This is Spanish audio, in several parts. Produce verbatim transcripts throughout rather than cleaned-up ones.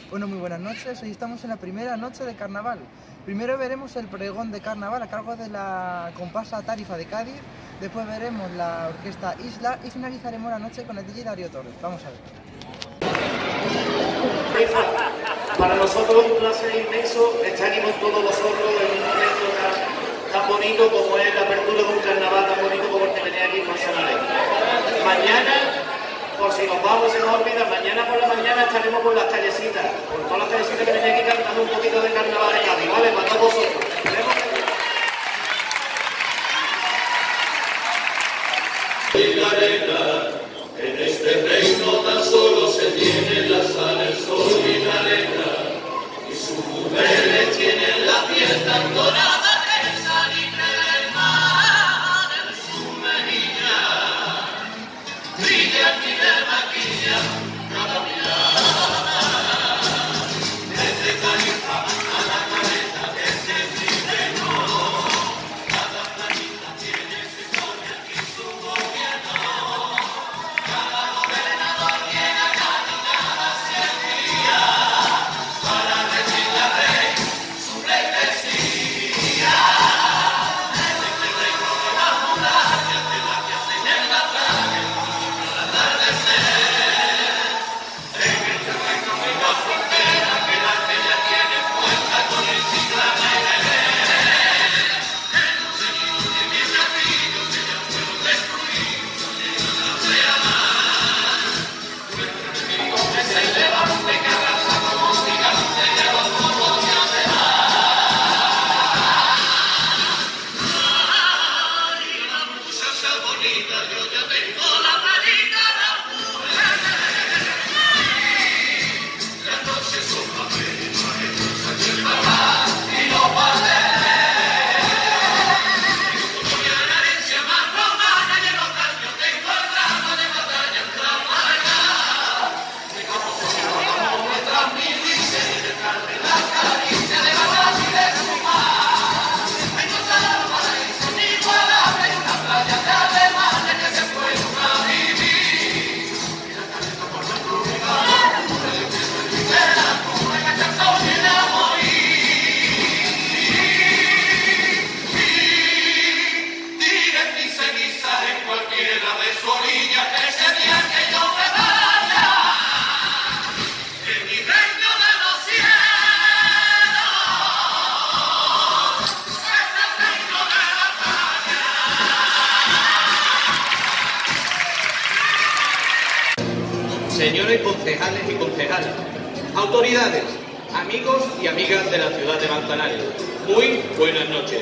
Bueno, muy buenas noches. Hoy estamos en la primera noche de carnaval. Primero veremos el pregón de carnaval a cargo de la comparsa Tarifa de Cádiz. Después veremos la orquesta Isla y finalizaremos la noche con el D J Darío Torres. Vamos a ver. Para nosotros es un placer inmenso estar aquí con todos vosotros en un momento tan, tan bonito como es la apertura de un carnaval tan bonito como el que tenéis aquí en Manzanares. Mañana, por si nos vamos, se nos olvida, mañana por la mañana estaremos por las callecitas, por todas las callecitas que tenéis aquí cantando un poquito de carnaval en Cádiz, ¿vale? Para todos vosotros. En la arena, en este reino tan solo se tiene la sal, el sol y la arena, y sus mujeres tienen la piel tan dorada que salitre del mar en su mejilla, brilla y le maquilla cada mirada, desde Tarifa a la cabeza, desde Tribeno, cada planeta tiene su historia y su gobierno, cada gobernador tiene a cada cien días para decirle al rey su pleitesía, desde que el rey rompe las murallas de la que hacen en la playa al atardecer, en este reino no hay más frontera que la que ella tiene puesta con el ciclón en el en un seguido de mis castillos que ya fueron destruidos al llegar la pleamar, nuestro enemigo que se levante que arrasa como un gigante y a los pocos días se va. Ay, la muchacha bonita, yo ya tengo la planita de la mujer. Las noches son papeles, mariposas y el papá y los papeles. Como ya la herencia más romana y en los años tengo el drama de batalla en Trafalgar. De cómo se llamamos nuestras milicias y de carne la caricia de Badal y de su mar. Hay no solo paraíso ni igualable y una playa de alemanes que se fueron a vivir. Y la caleta por la pública, el queso y la cuna en el chazón y la morir. Directriz en guisa en cualquiera de su orilla, ese día que yo me vaya, en mi reino de los cielos, es el reino de la playa. Señores concejales y concejalas, autoridades, amigos y amigas de la ciudad de Manzanares, muy buenas noches.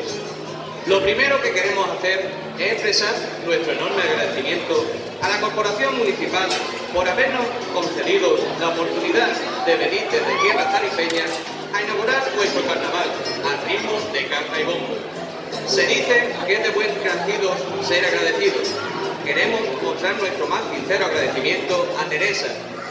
Lo primero que queremos hacer es expresar nuestro enorme agradecimiento a la Corporación Municipal por habernos concedido la oportunidad de venir desde tierras tarifeñas a inaugurar nuestro carnaval a ritmos de caja y bombo. Se dice que es de buen nacidos ser agradecidos. Queremos mostrar nuestro más sincero agradecimiento a Teresa,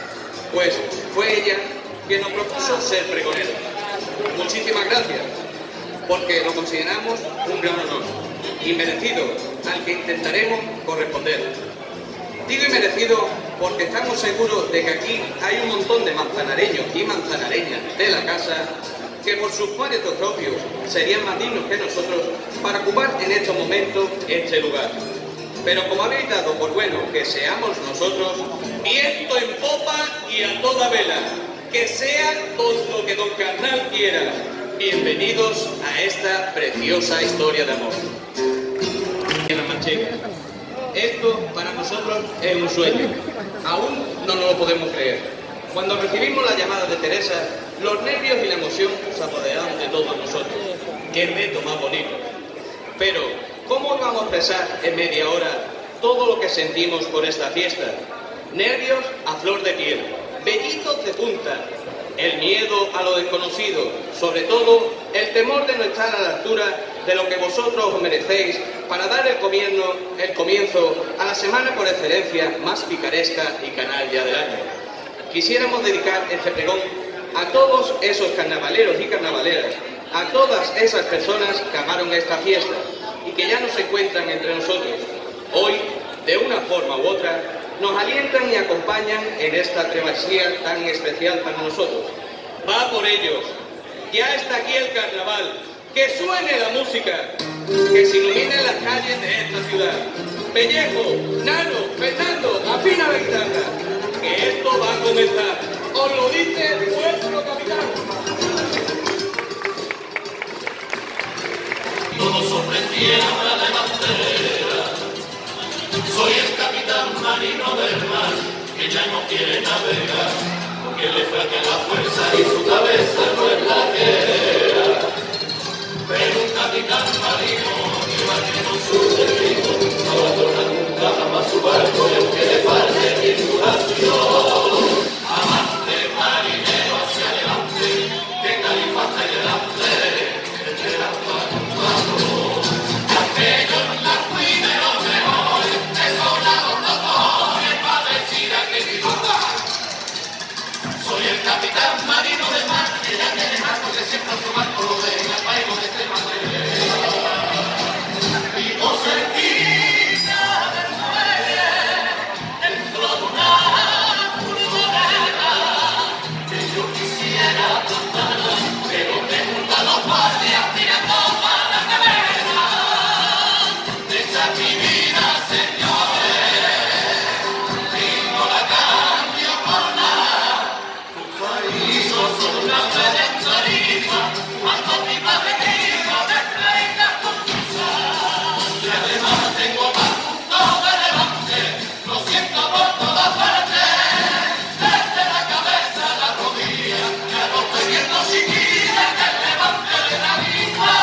pues fue ella quien nos propuso ser pregonera. Muchísimas gracias, porque lo consideramos un gran honor y merecido al que intentaremos corresponder. Digo y merecido porque estamos seguros de que aquí hay un montón de manzanareños y manzanareñas de la casa que por sus méritos propios serían más dignos que nosotros para ocupar en estos momentos este lugar. Pero como habéis dado por bueno que seamos nosotros, viento en popa y a toda vela, que sea todo lo que don Carnal quiera. Bienvenidos a esta preciosa historia de amor. En la Manchega. Esto para nosotros es un sueño. Aún no nos lo podemos creer. Cuando recibimos la llamada de Teresa, los nervios y la emoción se apoderaron de todos nosotros. ¡Qué reto más bonito! Pero, ¿cómo vamos a expresar en media hora todo lo que sentimos por esta fiesta? Nervios a flor de piel, vellitos de punta, el miedo a lo desconocido, sobre todo el temor de no estar a la altura de lo que vosotros os merecéis para dar el comienzo, el comienzo a la semana por excelencia más picaresca y canalla del año. Quisiéramos dedicar este pregón a todos esos carnavaleros y carnavaleras, a todas esas personas que amaron esta fiesta y que ya no se encuentran entre nosotros. Hoy, de una forma u otra, nos alientan y acompañan en esta travesía tan especial para nosotros. va por ellos. Ya está aquí el carnaval. Que suene la música, que se iluminen las calles de esta ciudad. Pellejo, Nano, Fernando, afina la guitarra, que esto va a comenzar. Os lo dice vuestro capitán. Todos sorprendieron a la bandera. Soy el capitán marino del mar, que ya no quiere navegar, porque le falta la fuerza y su cabeza no es la que era. Pero un capitán marino que va con su destino, no abandona nunca jamás su barco, y aunque le falte tripulación, amante marinero hacia adelante, que Tarifa está delante, esperando a tu mano. Aquello no la fui de los mejores, de soldados motores, para decir a que mi duda. Soy el capitán marino de mar, que ya tiene más porque siempre su barco lo deja. Vivo cerquita del muelle, dentro de una furgoneta, que yo quisiera plantar, pero me juntan los guardias mirando para la cabeza. Esa es mi vida, señores, y no la cambio por nada. Tus países son una playa en Tarifa, cuando mi padre quiso despedir las concusas. Y además tengo más punto de levante, lo siento por todas partes, desde la cabeza a la rodilla, ya no estoy viendo chiquilla que el levante de la misma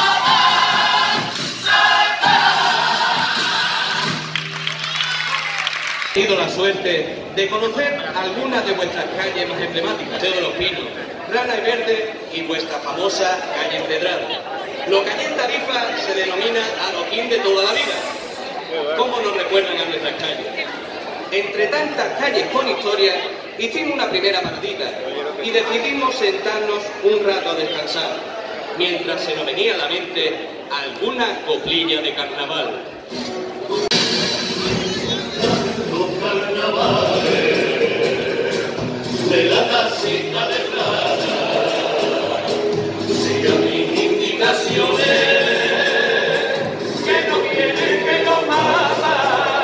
He tenido la suerte de conocer algunas de vuestras calles más emblemáticas, Paseo de los Pinos, Rana y Verde y vuestra famosa calle Empedrada. Lo que allí en Tarifa se denomina adoquín de toda la vida. ¿Cómo nos recuerdan a nuestras calles? Entre tantas calles con historia, hicimos una primera paradita y decidimos sentarnos un rato a descansar, mientras se nos venía a la mente alguna coplilla de carnaval. Los carnavales de la casita de plata sigan mis indicaciones, que no vienen, que no mata.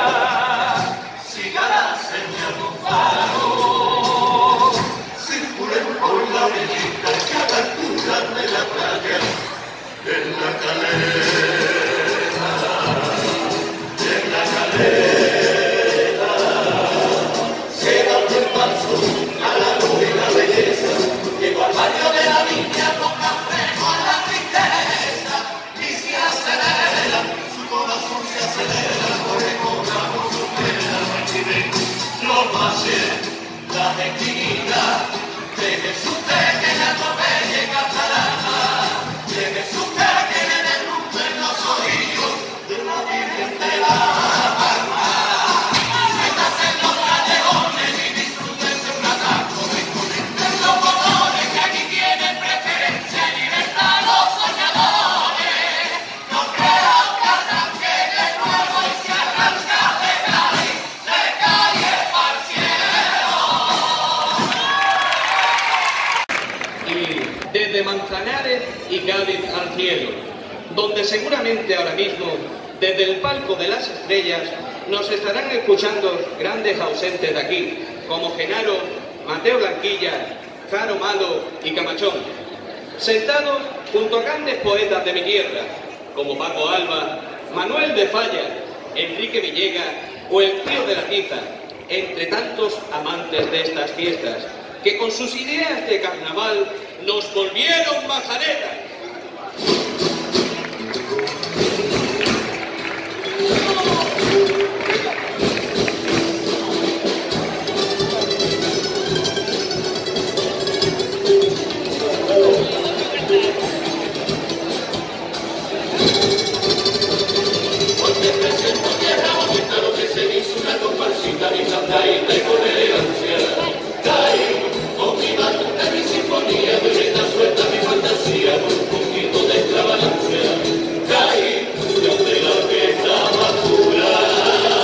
Siga la señal Gonzalo, circulen por la orillita que a la altura de la playa, en la caleta, en la caleta. Llego al barrio de la viña con café, con la tristeza, y se acelera, su corazón se acelera, corre con la voz supera, los valles, las esquinas, de Jesús que la atropelle catalana, de Jesús que le derrumben los oídos de la Virgen de la Palma. Métase en los callejones y disfruten de un ataco de los motores que aquí tienen preferencia y libertad los soñadores. No creo que arranque de nuevo y se arranca de calle, de calle al cielo. Y desde Manzanares y Cádiz al cielo, donde seguramente ahora mismo, desde el palco de las estrellas, nos estarán escuchando grandes ausentes de aquí, como Genaro, Mateo Blanquilla, Jaro Malo y Camachón, sentados junto a grandes poetas de mi tierra, como Paco Alba, Manuel de Falla, Enrique Villegas o el Tío de la Tiza, entre tantos amantes de estas fiestas, que con sus ideas de carnaval nos volvieron majaderas. Caí, donde la orquesta más pura.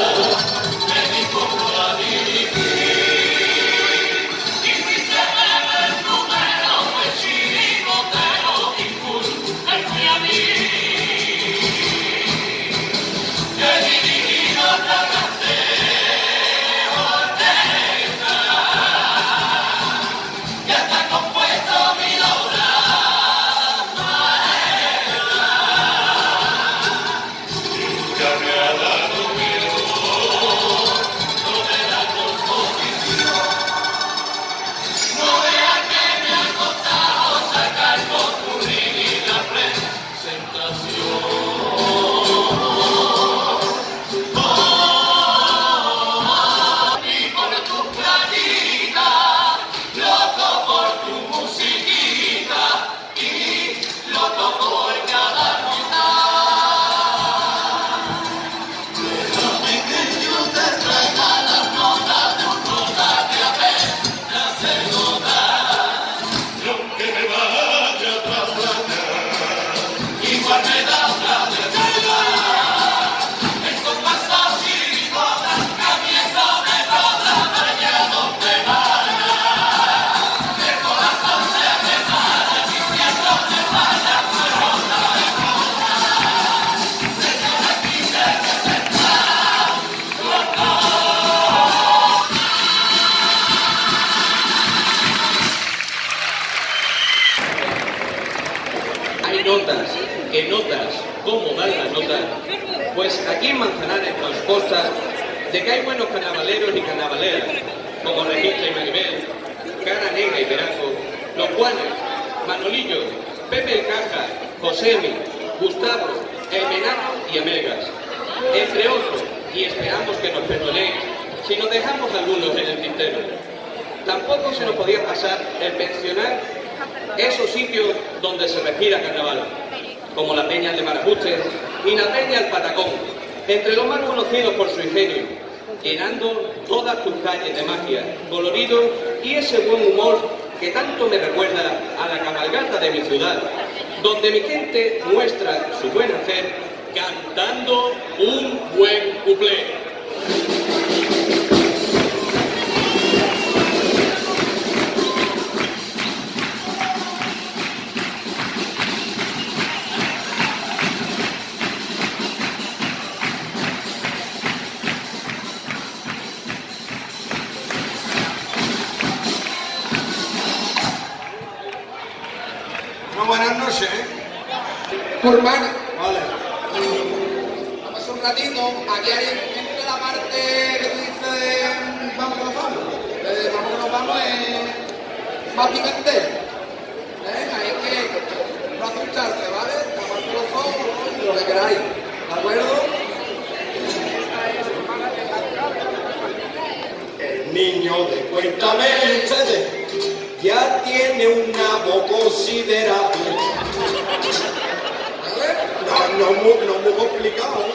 notas, que notas, cómo dan las notas, pues aquí en Manzanares nos consta de que hay buenos carnavaleros y carnavaleras, como Regista y Maribel, Cara Negra y Veraco, los Juanes, Manolillo, Pepe el Caja, Josemi, Gustavo, El Menano y Amelgas, entre otros, y esperamos que nos perdonéis si nos dejamos algunos en el tintero. Tampoco se nos podía pasar el mencionar esos sitios donde se respira carnaval, como la Peña de Marajuste y la Peña del Patacón, entre los más conocidos por su ingenio, llenando todas tus calles de magia, colorido y ese buen humor que tanto me recuerda a la cabalgata de mi ciudad, donde mi gente muestra su buen hacer cantando un buen cuplé. Buenas noches. Urbana. Vale. Vamos un ratito. Aquí hay entre la parte que tú dices vamos que nos vamos. Eh, vamos que nos vamos es más picante. ¿Eh? Hay que no asustarse, ¿vale? Taparse los ojos, lo que queráis. ¿De acuerdo? El niño de Cuéntame ustedes ya tiene una voz considerable. No, no, muy, no muy complicado.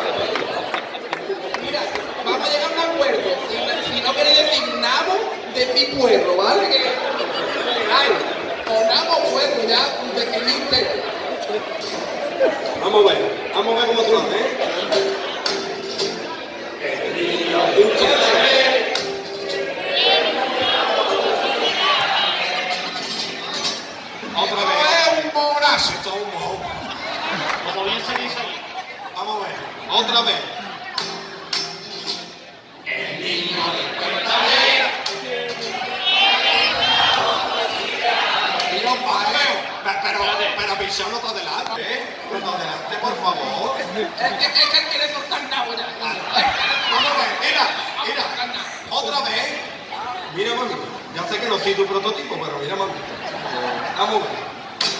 Mira, vamos a llegar a un acuerdo. Si, si no queréis decir nabo, decir puerro, ¿vale? Que, ay, o nabo puerro, ya decidí usted. Vamos a ver, vamos a ver cómo se lo hace, ¿eh? El niño de ustedes. Otra vez. Es un morazo, esto es un mojo. Como bien se dice ahí. Vamos a ver, otra vez. El niño de Cuéntame. Mira, padre, pero, pero Visión no te adelante, ¿eh? No te adelante, por favor. Es que, es que quiere soltar nabo ya. Vamos a ver, mira, mira, otra vez. Mira, mami, ya sé que no soy tu prototipo, pero mira, mami. Vamos a ver.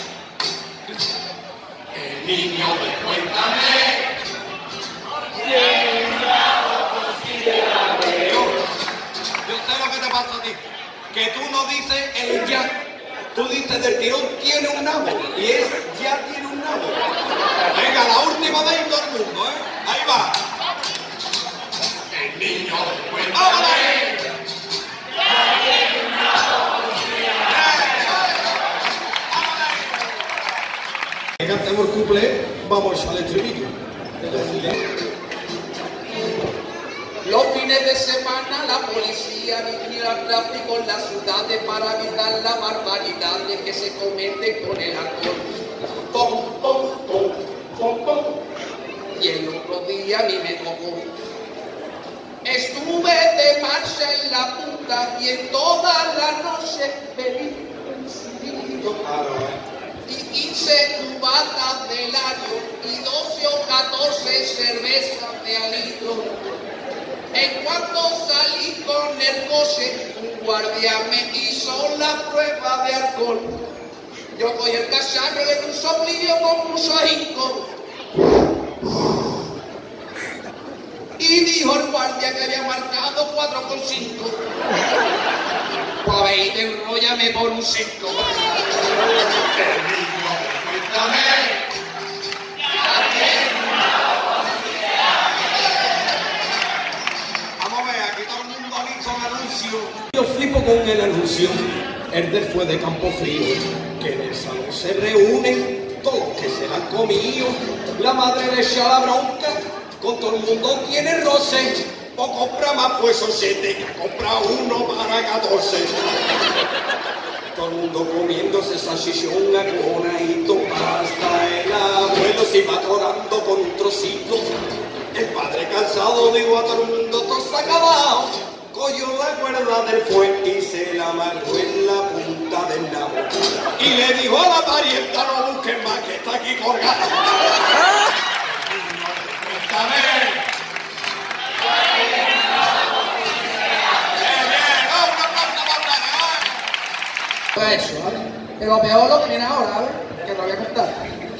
El niño de Cuéntame. Yo, yo sé lo que te pasa a ti. Que tú no dices el ya. Tú dices del tirón tiene un nabo. Y es ya tiene un nabo. Venga, la última vez en todo el mundo, ¿eh? Ahí va. El niño de Cuéntame. ¡Vámonos! Que cantemos el cuplé, vamos al estribillo. Los fines de semana la policía vigila el tráfico en las ciudades para evitar la barbaridad de que se comete con el alcohol. Pom, pom, pom, pom, pom. Y el otro día a mí me tocó. Estuve de marcha en la punta y en toda la noche bebí un cigarrillo. Y quince cubatas de helado y doce o catorce cervezas de alitro. En cuanto salí con el coche, un guardia me hizo la prueba de alcohol. Yo cogí el cacharro y le di un soplillo con mucho ahínco. Y dijo el guardia que había marcado cuatro con cinco. Pues veinte, enróllame por un cinco. El niño de Cuéntame. Vamos a ver, aquí todo el mundo ha visto el anuncio. Yo flipo con el anuncio. El después de Campo Frío, que en el salón se reúnen todos los que se la han comido. La madre le echa la bronca, con todo el mundo tiene roce. O compra más, pues son siete, que ha comprado uno para catorce. Todo el mundo comiéndose salchichón, aconadito, pasta. El abuelo se va atorando con un trocito. El padre cansado digo a todo el mundo, todo se ha acabado. Cogió la cuerda del fuerte y se la amarró en la punta del nabo. Y le dijo a la parienta, no busques más que colgar. Eso, ¿vale? Pero peor lo que viene ahora, ¿vale? Que te lo voy a contar.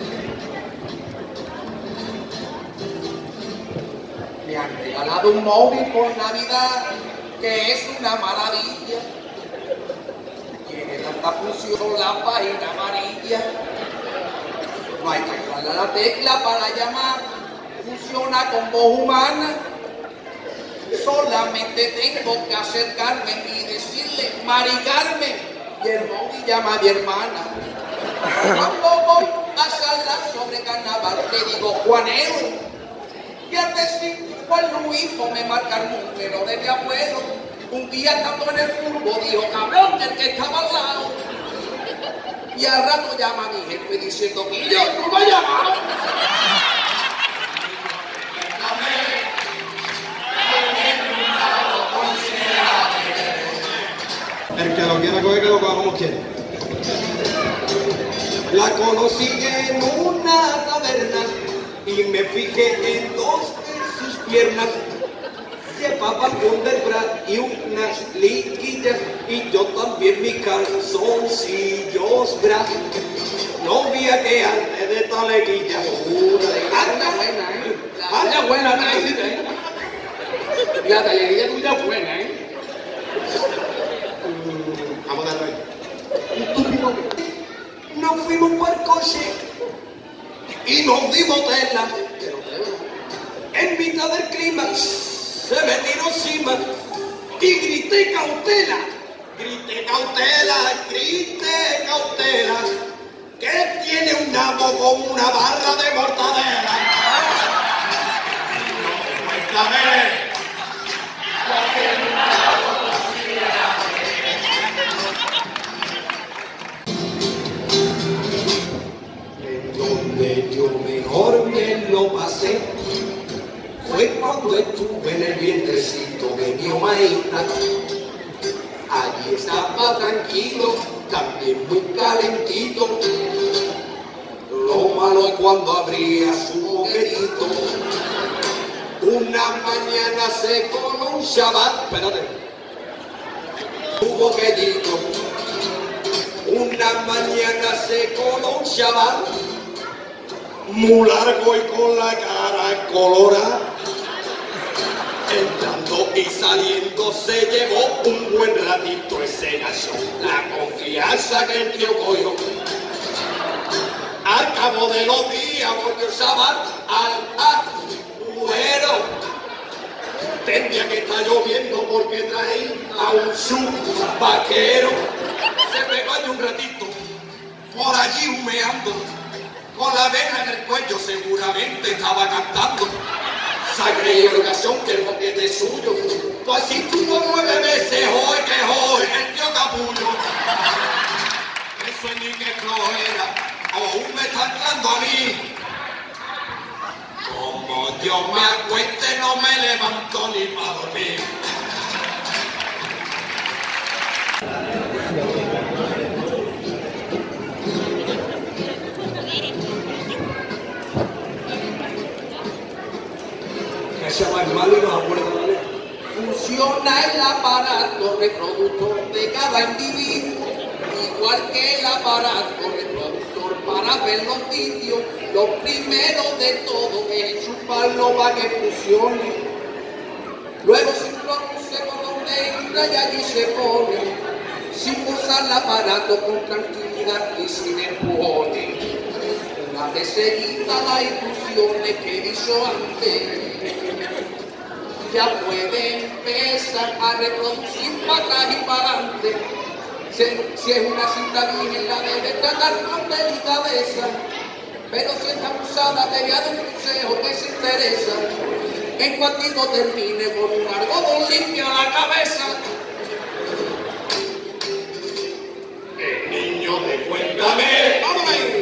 Me han regalado un móvil por Navidad que es una maravilla. Tiene tanta función con la página amarilla. No hay que darle a la tecla para llamar. Funciona con voz humana. Solamente tengo que acercarme y decirle, Mari Carmen. Y el móvil llama a mi hermana. Cuando voy a charlar sobre carnaval, le digo, Juanero, fíjate si Juan Luis me marca el número de mi abuelo. Un día estando en el fútbol, dijo, cabrón, el que estaba al lado. Y al rato llama a mi jefe diciendo, Guillo, ¿tú me has llamado? El que lo quiera coger, que lo coja como quiera. La conocí en una taberna y me fijé en dos de sus piernas. Llevaba un delbra y unas liguillas y yo también mis calzoncillos bra. No vi a que antes de esta leguilla. Anda buena, ¿eh? Anda buena, anda ¿eh? La tallería tuya es buena, ¿eh? Vamos a darle. Nos fuimos por el coche y nos dimos tela. En mitad del clima se me tiró encima y grité cautela. Grité cautela, grité cautela. Que tiene un nabo como una barra de mortadela. Cuéntame. Donde yo mejor me lo pasé fue cuando estuve en el vientrecito de mi omaíta. Allí estaba tranquilo, también muy calentito. Lo malo es cuando abría su boquetito. Una mañana se coló un chaval, espérate, su boquetito. Una mañana se coló un chaval muy largo y con la cara colorada. Entrando y saliendo se llevó un buen ratito ese gacho. La confianza que el tío cogió. Al cabo de los días volvió el chaval al agüero. Tendría que estar lloviendo porque traía a un sub vaquero. Se pegó allí un ratito, por allí humeando, con la vena en el cuello seguramente estaba cantando. Sangre y oración que el boquete es suyo, pues si tuvo nueve veces hoy que hoy el tío Capullo. Eso es ni que flojera, aún me está entrando a mí. Como yo me acueste no me levanto ni para dormir. Que se va el malo y nos acuerda la ley. Funciona el aparato reproductor de cada individuo, igual que el aparato reproductor para ver los vídeos. Lo primero de todo es enchufarlo para que funcione. Luego se introduce por donde entra y allí se pone, sin forzar el aparato con tranquilidad y sin empujones. Una vez seguida las instrucciones que hizo antes, ya puede empezar a reproducir para atrás y para adelante. Si, si es una cinta virgen la debe tratar con delicadeza, pero si está usada te voy a dar un consejo que se interesa. En cuantito termine con un algodón limpio a la cabeza. El niño de Cuéntame, vamos ahí.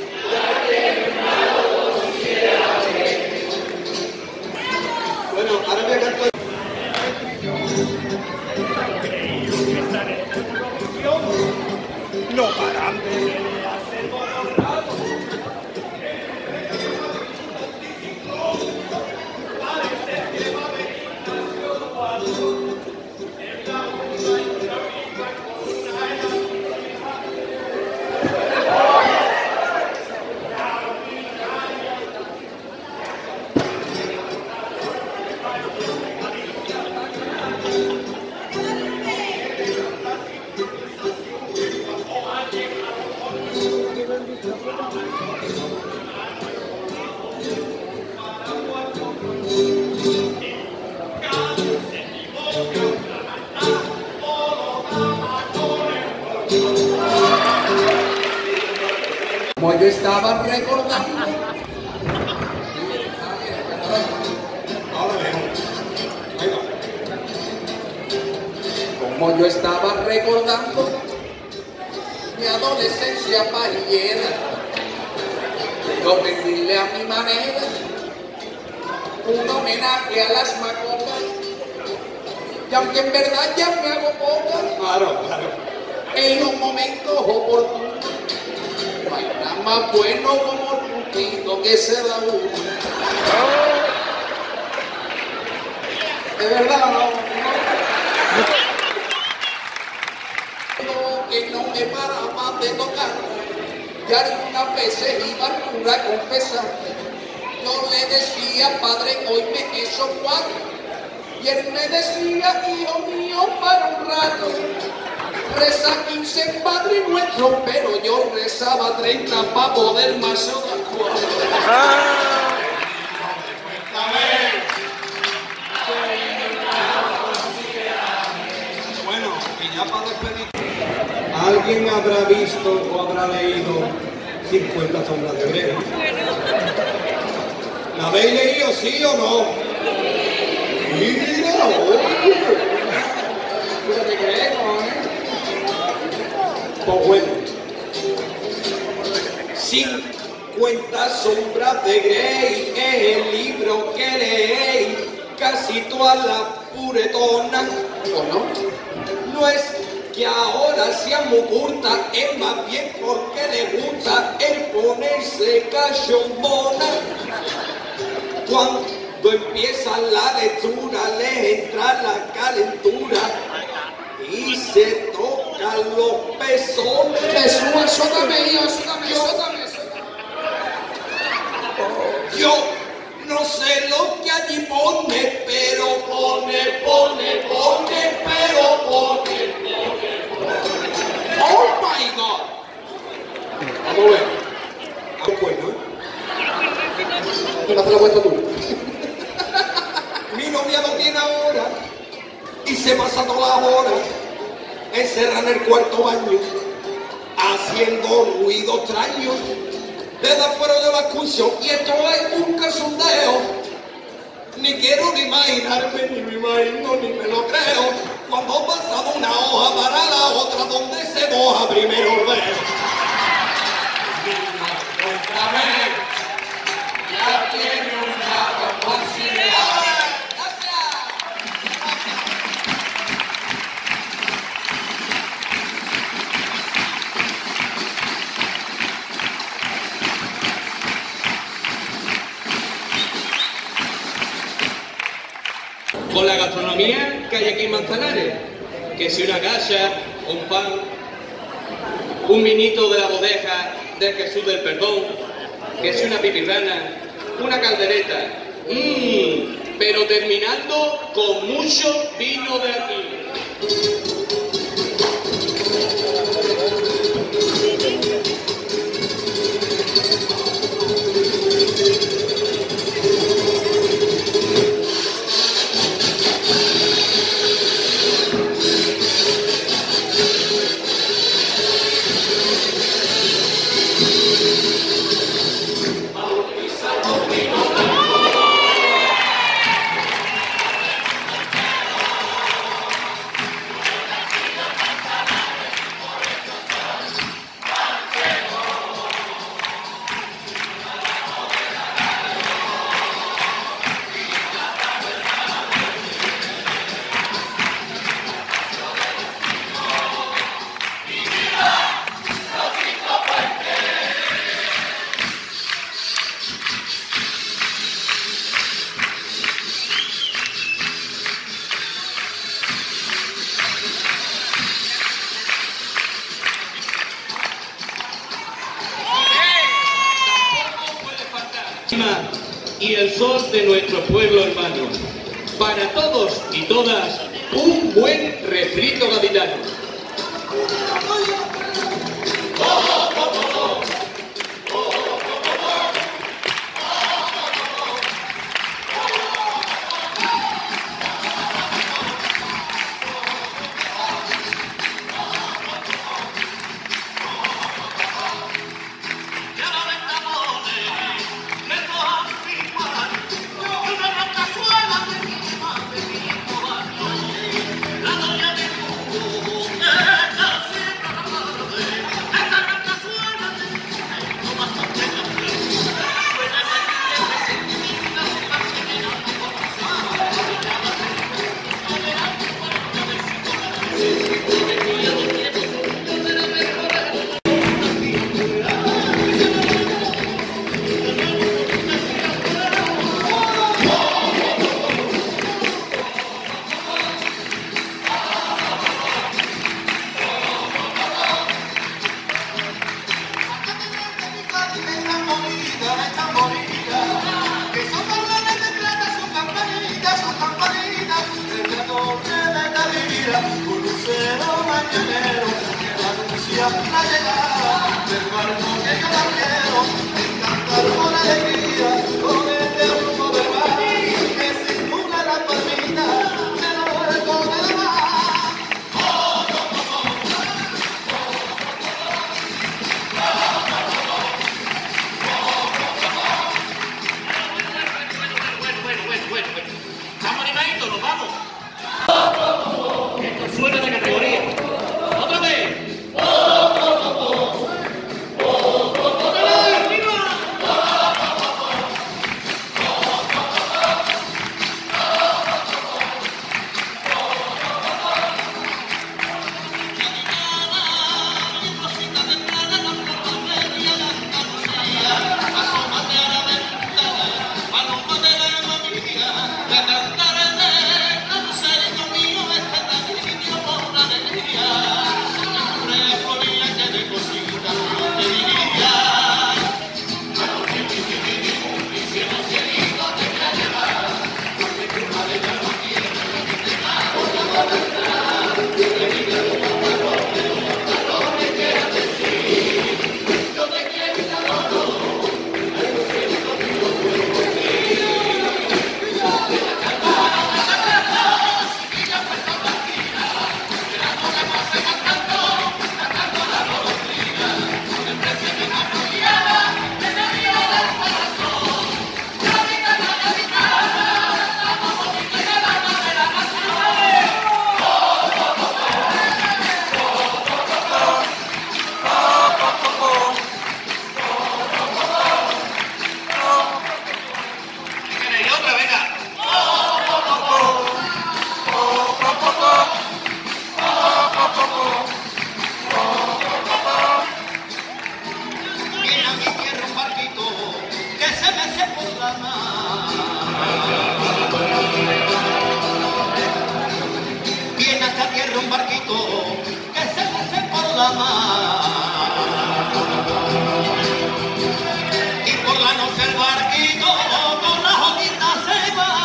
Bueno, ahora voy a cantar. No paran de hacer Como yo estaba recordando, Ahora mejor. Ahí va. como yo estaba recordando mi adolescencia parillera, yo rendirle a mi manera un homenaje a las macopas, y aunque en verdad ya me hago pocas, Claro, claro. en un momento oportuno, no hay nada más bueno como el putito que se da uno. De verdad, no. Que no me paraba de tocar, y algunas veces iba al cura a confesar. Yo le decía, padre, hoy me echo cuatro, y él me decía, hijo mío, para un rato. Reza quince Padre Nuestro, pero yo rezaba treinta para poder más dar cuatro. Bueno, y ya para despedir. ¿Alguien habrá visto o habrá leído cincuenta sombras de Grey? ¿La habéis leído, sí o no? Mira, oye. ¿Pero te crees, eh? Pues bueno, cincuenta sombras de Grey es el libro que leéis casi todas las puretonas. ¿O no? No es que ahora sea muy curta, es más bien porque le gusta el ponerse cachombona. Cuando empieza la lectura le entra la calentura y se tocan los pezones. Jesús, eso también, eso también, eso también, eso también. Yo no sé lo que allí pone, pero pone, pone, pone, pero pone. Oh my God. Vamos a ver. Vamos bueno, ¿eh? Pero no te lo cuento tú. Mi novia no tiene ahora y se pasa todas las horas encerrada en el cuarto baño haciendo ruido extraño. Desde afuera yo la escucho y esto es un cachondeo. Ni quiero ni imaginarme, ni me imagino, ni me lo creo. Cuando pasa de una hoja para la otra, donde se moja primero veo. Cuéntame, ya tiene un gato considerado. Con la gastronomía que hay aquí en Manzanares, que si una galla, un pan, un vinito de la bodega de Jesús del Perdón, que si una pipirrana, una caldereta, mmm, pero terminando con mucho vino de aquí. Y el sol de nuestro pueblo hermano. Para todos y todas, un buen refrito gaditano. mañanero que anuncia la llegada del barco que yo la quiero, encantar con alegría, con este rumbo de mar, que circula la palmita, me lo vuelvo de mar. Bueno, bueno, bueno, bueno, bueno. Estamos animaditos, nos vamos. Esto suena de categoría. ¡Otra vez! Viene a esta tierra un barquito que se mece por la mar, y por la noche el barquito con las ojitas se va.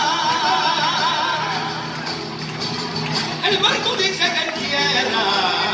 El barco dice que en tierra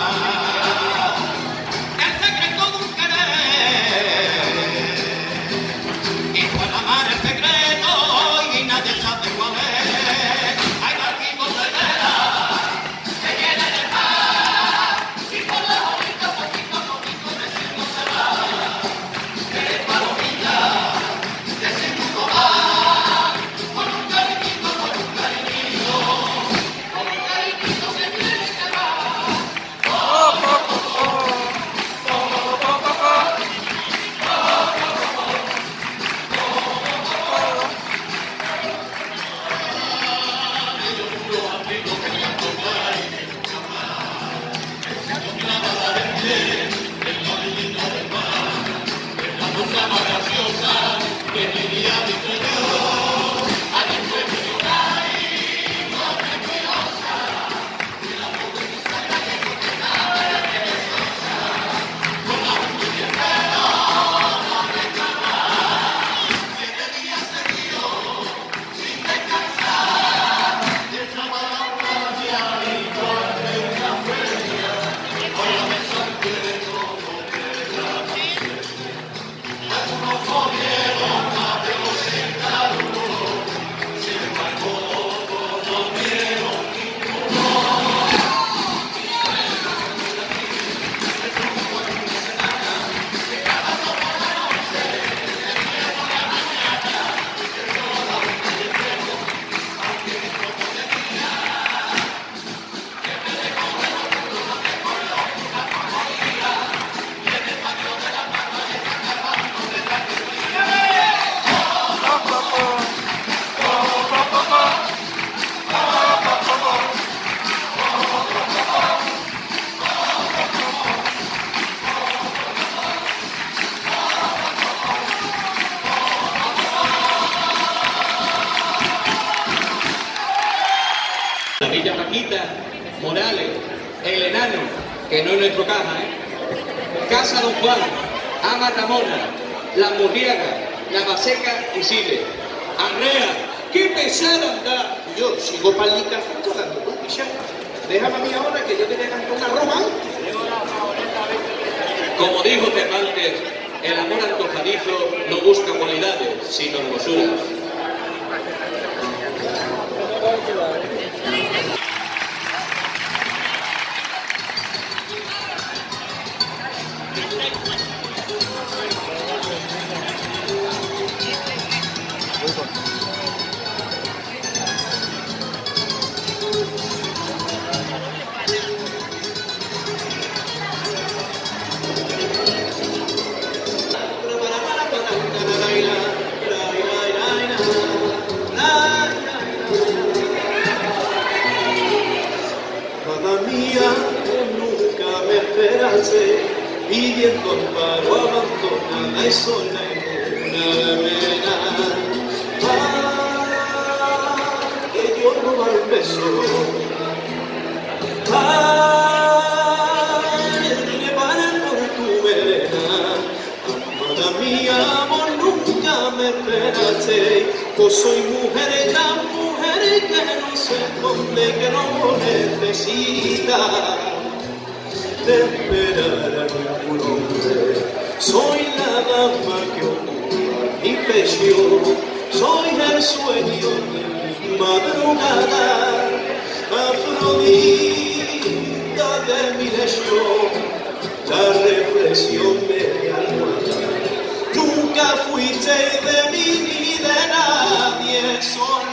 el secreto de un querer, y por la mar el secreto y nadie sabe cuál es. Hay barquitos de vela que vienen de mar, y por la orilla poquito a poquito de cielo se va. Que palomita de ese mundo va, con un cariñito, con un cariñito, con un cariñito que viene y que va. Oh, oh, oh, oh. La Villa Paquita, Morales, El Enano, que no es nuestro caja, ¿eh? Casa Don Juan, Ama Ramona, La Murriaga, La Baseca y Sile. Arrea, qué pesada anda. Yo sigo para el café dando un pichazo. Déjame a mí ahora que yo te voy a cantar una roma. Como dijo Cervantes, el amor antojadizo no busca cualidades, sino hermosuras. Amada mía, nunca me esperaste, pidiendo amparo abandonada y sola en una pena. Ah, que yo roba el beso. Ah, que paran por tu vereda. Amada mía, amor, nunca me esperaste, pues soy mujer, la mujer que no se esconde, que no necesita de esperar a ningún hombre. Soy la dama que ocupa mi pecho, soy el sueño de mi madrugada, Afrodita de mi lecho, la reflexión de mi almohada. Nunca fuiste de mí ni de nadie, sola